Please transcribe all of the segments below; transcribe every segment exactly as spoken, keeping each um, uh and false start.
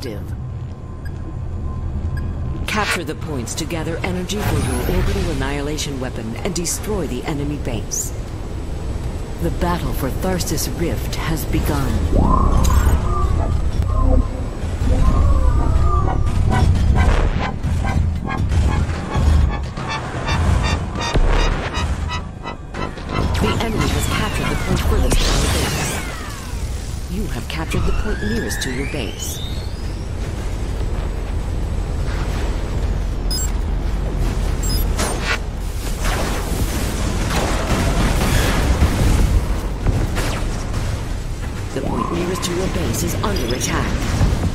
active. Capture the points to gather energy for your orbital annihilation weapon and destroy the enemy base. The battle for Tharsis Rift has begun. The enemy has captured the point furthest from the base. You have captured the point nearest to your base. The point nearest to your base is under attack.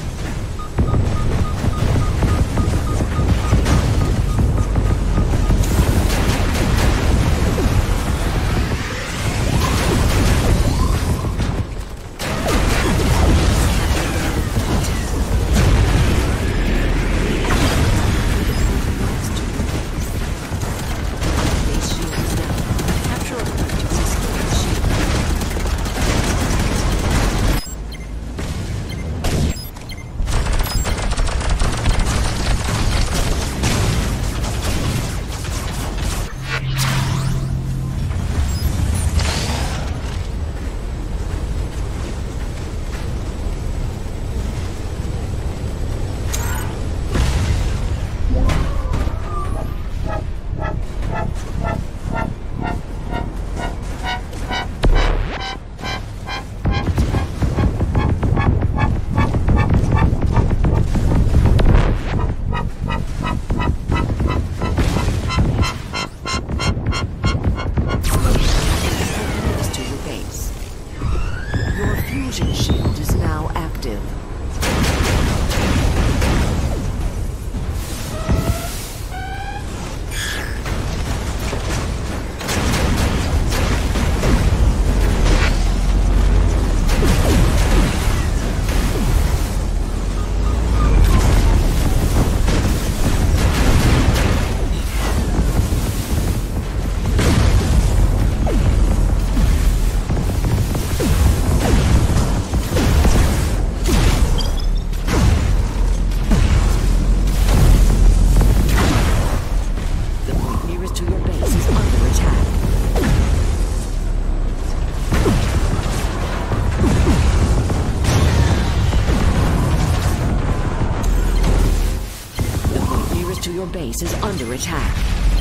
Your base is under attack.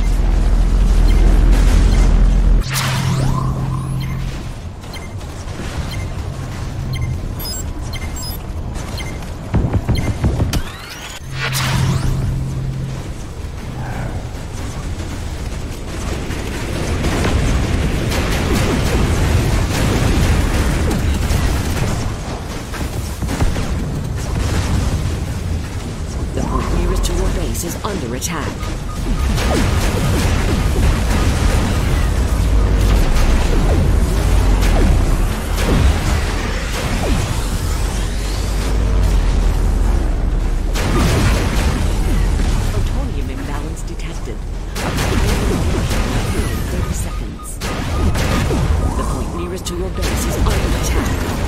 Is under attack. Plutonium imbalance detected. thirty seconds. The point nearest to your base is under attack.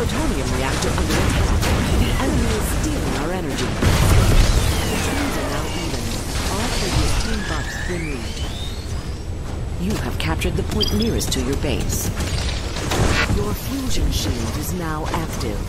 Plutonium reactor under attack. The enemy is stealing our energy. The teams are now even. All previous team buffs removed. You have captured the point nearest to your base. Your fusion shield is now active.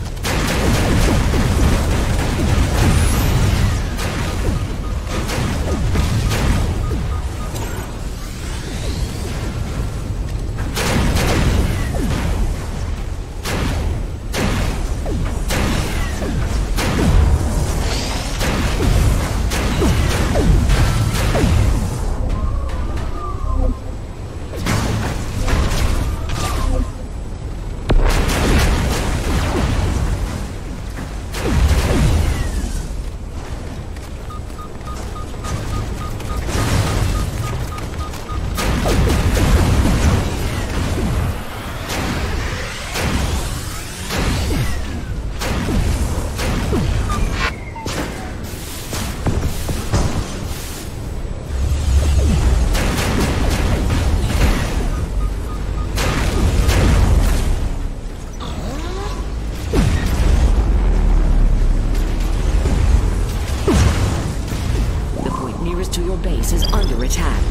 To your base is under attack.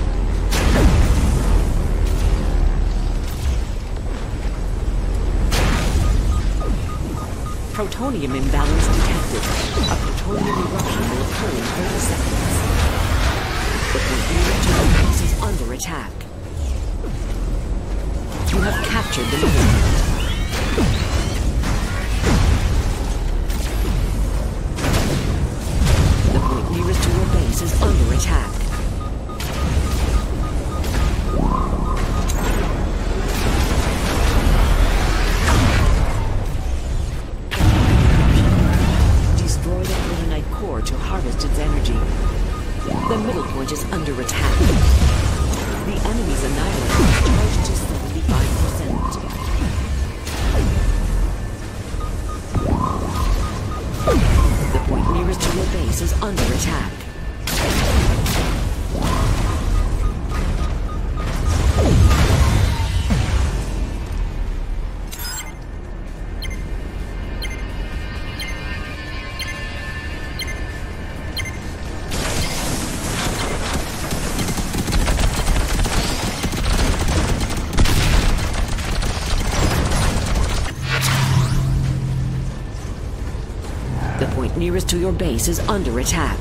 Protonium imbalance detected. A plutonium eruption will occur in thirty seconds. The point nearest to your base is under attack. You have captured the middle. Nearest to your base is under attack. Destroy the protonite core to harvest its energy. The middle point is under attack. The enemy's annihilator is charged to seventy-five percent. The point nearest to your base is under attack. The point nearest to your base is under attack.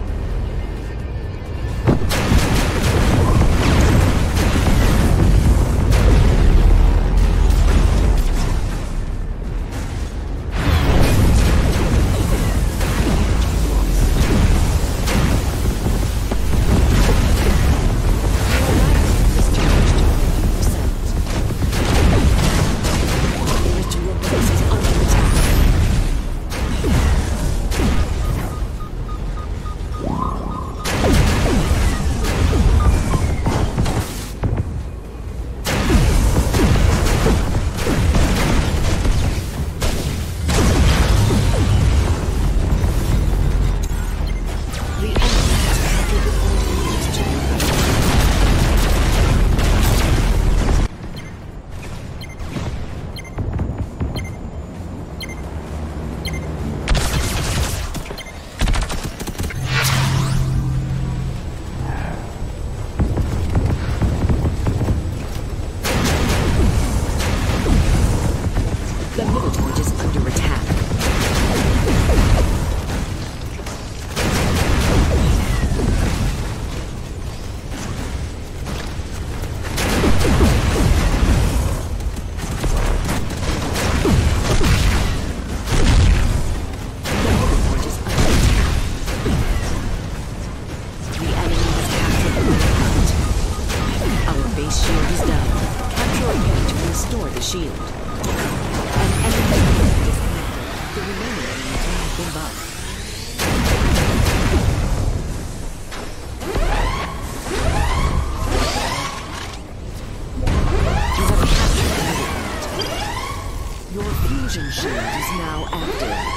shield. An enemy disconnected. The remaining enemies have been buffed. You have captured the middle point. Your fusion shield is now active.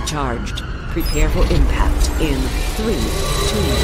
charged. Prepare for impact in three, two,